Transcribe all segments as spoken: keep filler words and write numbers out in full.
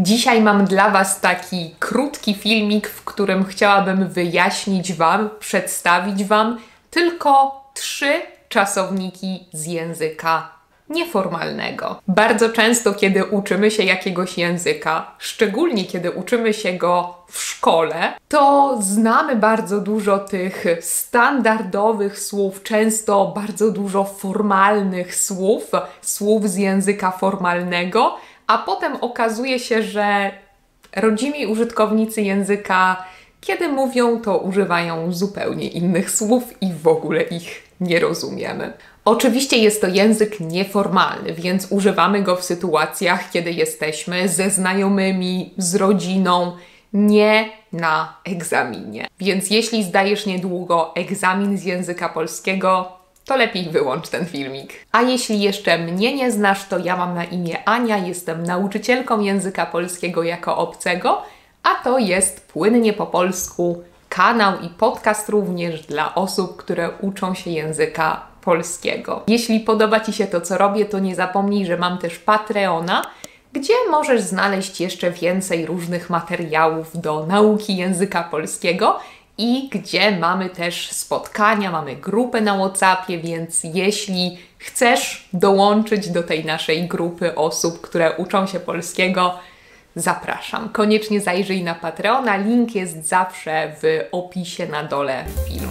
Dzisiaj mam dla Was taki krótki filmik, w którym chciałabym wyjaśnić Wam, przedstawić Wam tylko trzy czasowniki z języka nieformalnego. Bardzo często, kiedy uczymy się jakiegoś języka, szczególnie kiedy uczymy się go w szkole, to znamy bardzo dużo tych standardowych słów, często bardzo dużo formalnych słów, słów z języka formalnego, a potem okazuje się, że rodzimi użytkownicy języka, kiedy mówią, to używają zupełnie innych słów i w ogóle ich nie rozumiemy. Oczywiście jest to język nieformalny, więc używamy go w sytuacjach, kiedy jesteśmy ze znajomymi, z rodziną, nie na egzaminie. Więc jeśli zdajesz niedługo egzamin z języka polskiego, to lepiej wyłącz ten filmik. A jeśli jeszcze mnie nie znasz, to ja mam na imię Ania, jestem nauczycielką języka polskiego jako obcego, a to jest Płynnie po polsku, kanał i podcast również dla osób, które uczą się języka polskiego. Jeśli podoba Ci się to, co robię, to nie zapomnij, że mam też Patreona, gdzie możesz znaleźć jeszcze więcej różnych materiałów do nauki języka polskiego i gdzie mamy też spotkania, mamy grupę na WhatsAppie, więc jeśli chcesz dołączyć do tej naszej grupy osób, które uczą się polskiego, zapraszam. Koniecznie zajrzyj na Patreona, link jest zawsze w opisie na dole filmu.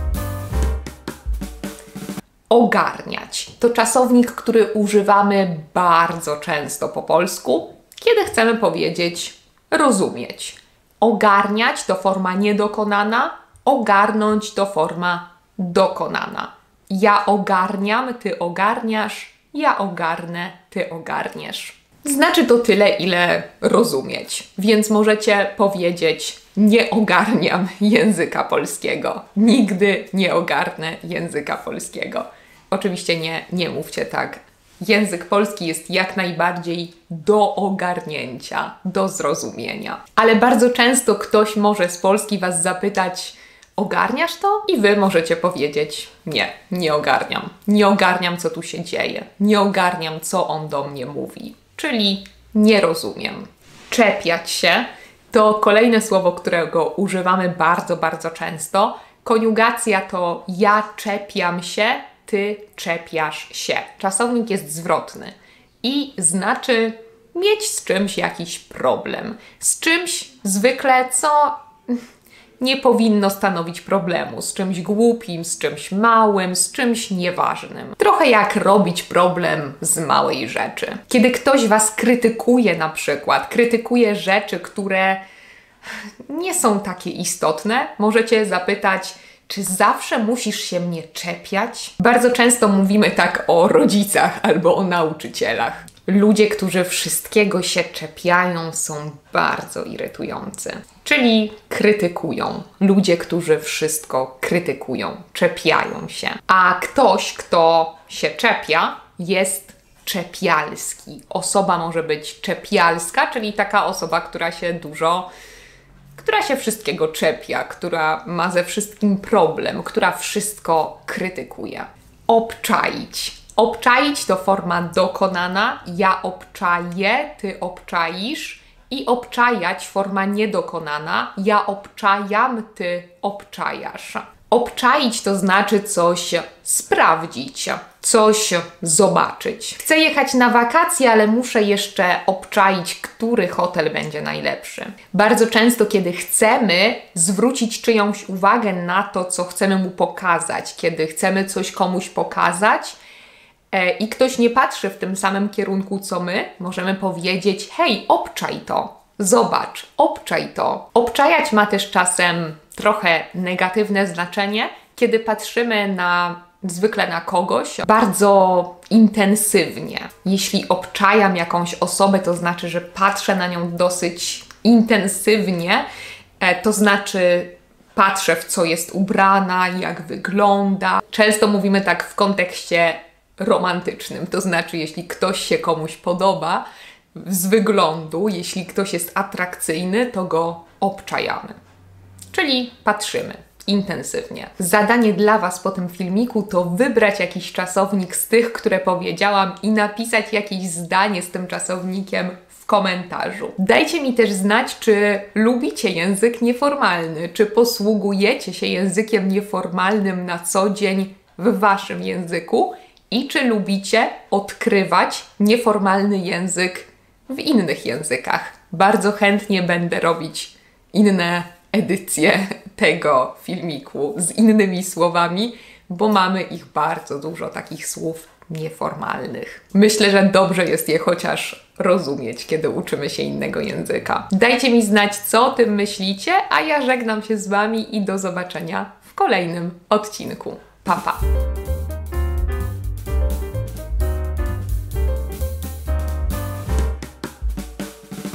Ogarniać. To czasownik, który używamy bardzo często po polsku, kiedy chcemy powiedzieć rozumieć. Ogarniać to forma niedokonana, ogarnąć to forma dokonana. Ja ogarniam, ty ogarniasz, ja ogarnę, ty ogarniesz. Znaczy to tyle, ile rozumieć, więc możecie powiedzieć: nie ogarniam języka polskiego. Nigdy nie ogarnę języka polskiego. Oczywiście nie, nie mówcie tak. Język polski jest jak najbardziej do ogarnięcia, do zrozumienia. Ale bardzo często ktoś może z Polski Was zapytać: ogarniasz to? I Wy możecie powiedzieć: nie, nie ogarniam. Nie ogarniam, co tu się dzieje. Nie ogarniam, co on do mnie mówi. Czyli nie rozumiem. Czepiać się to kolejne słowo, którego używamy bardzo, bardzo często. Koniugacja to ja czepiam się, ty czepiasz się. Czasownik jest zwrotny i znaczy mieć z czymś jakiś problem. Z czymś zwykle, co nie powinno stanowić problemu. Z czymś głupim, z czymś małym, z czymś nieważnym. Trochę jak robić problem z małej rzeczy. Kiedy ktoś Was krytykuje na przykład, krytykuje rzeczy, które nie są takie istotne, możecie zapytać: czy zawsze musisz się mnie czepiać? Bardzo często mówimy tak o rodzicach albo o nauczycielach. Ludzie, którzy wszystkiego się czepiają, są bardzo irytujący. Czyli krytykują. Ludzie, którzy wszystko krytykują, czepiają się. A ktoś, kto się czepia, jest czepialski. Osoba może być czepialska, czyli taka osoba, która się dużo która się wszystkiego czepia, która ma ze wszystkim problem, która wszystko krytykuje. Obczaić. Obczaić to forma dokonana, ja obczaję, ty obczaisz, i obczajać forma niedokonana, ja obczajam, ty obczajasz. Obczaić to znaczy coś sprawdzić, coś zobaczyć. Chcę jechać na wakacje, ale muszę jeszcze obczaić, który hotel będzie najlepszy. Bardzo często, kiedy chcemy zwrócić czyjąś uwagę na to, co chcemy mu pokazać, kiedy chcemy coś komuś pokazać e, i ktoś nie patrzy w tym samym kierunku, co my, możemy powiedzieć: hej, obczaj to, zobacz, obczaj to. Obczajać ma też czasem trochę negatywne znaczenie, kiedy patrzymy na zwykle na kogoś bardzo intensywnie. Jeśli obczajam jakąś osobę, to znaczy, że patrzę na nią dosyć intensywnie, to znaczy patrzę, w co jest ubrana, jak wygląda. Często mówimy tak w kontekście romantycznym, to znaczy, jeśli ktoś się komuś podoba z wyglądu, jeśli ktoś jest atrakcyjny, to go obczajamy. Czyli patrzymy intensywnie. Zadanie dla Was po tym filmiku to wybrać jakiś czasownik z tych, które powiedziałam, i napisać jakieś zdanie z tym czasownikiem w komentarzu. Dajcie mi też znać, czy lubicie język nieformalny, czy posługujecie się językiem nieformalnym na co dzień w waszym języku i czy lubicie odkrywać nieformalny język w innych językach. Bardzo chętnie będę robić inne edycje tego filmiku z innymi słowami, bo mamy ich bardzo dużo, takich słów nieformalnych. Myślę, że dobrze jest je chociaż rozumieć, kiedy uczymy się innego języka. Dajcie mi znać, co o tym myślicie, a ja żegnam się z wami i do zobaczenia w kolejnym odcinku. Pa, pa!